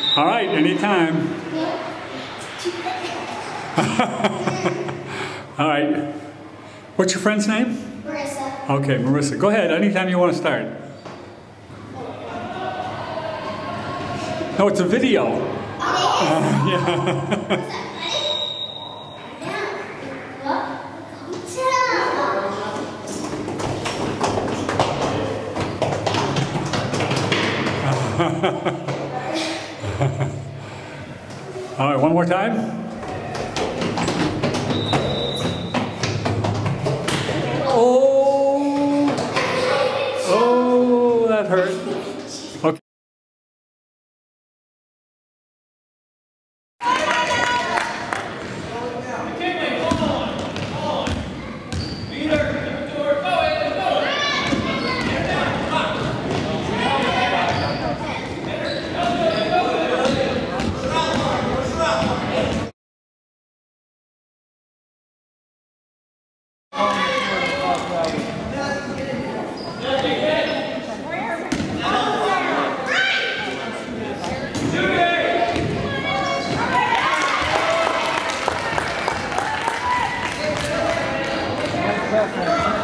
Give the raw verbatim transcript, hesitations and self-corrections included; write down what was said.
All right, anytime. All right. What's your friend's name? Marissa. Okay, Marissa. Go ahead, anytime you want to start. No, it's a video. Uh, yeah. All right, one more time. Oh, oh, that hurt. Okay. Perfect.